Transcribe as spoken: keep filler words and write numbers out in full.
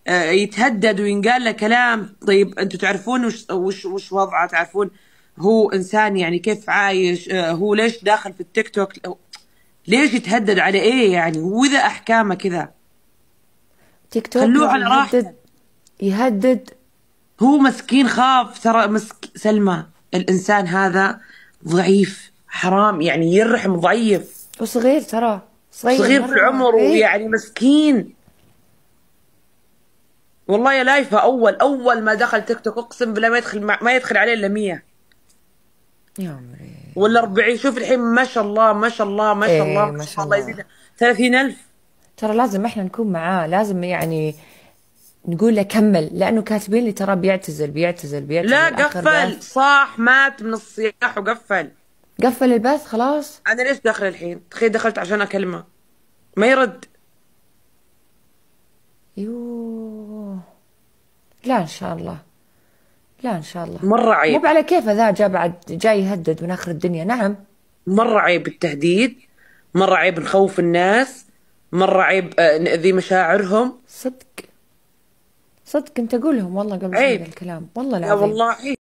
آه، يتهدد وينقال له كلام. طيب انتوا تعرفون وش وش وش وضعه؟ تعرفون هو انسان يعني كيف عايش؟ آه، هو ليش داخل في التيك توك؟ ليش يتهدد على ايه يعني؟ واذا احكامه كذا تيك توك خلوه لو على راحته. يهدد، يهدد. هو مسكين خاف ترى. مسك... سلمى، الانسان هذا ضعيف، حرام يعني، يرحم ضعيف، وصغير ترى، صغير صغير في مرة، العمر ايه. ويعني مسكين. والله يا لايفة، اول اول ما دخل تيك توك اقسم بالله ما يدخل ما يدخل عليه الا مية يا عمري. ولا أربعين. شوف الحين ما شاء الله ما شاء الله ما شاء الله ايه ما ما شاء الله، شاء الله الله. يزيده، ثلاثين ألف. ترى لازم احنا نكون معاه، لازم يعني نقول له كمل، لانه كاتبين لي ترى بيعتزل بيعتزل لا بيعتزل اخر قفل، بث. صاح، مات من الصياح وقفل. قفل البث خلاص. انا ليش داخل الحين؟ تخيل دخلت عشان اكلمه ما يرد. يوه. لا ان شاء الله، لا ان شاء الله. مرة مو عيب، على كيف ذا جاء بعد جاي يهدد من اخر الدنيا. نعم. مرة عيب التهديد، مرة عيب نخوف الناس، مرة عيب آه، نأذي مشاعرهم. صدق، صدق انت قولهم والله قبل شوي ذا عيب. الكلام، والله لا العظيم. والله عيب.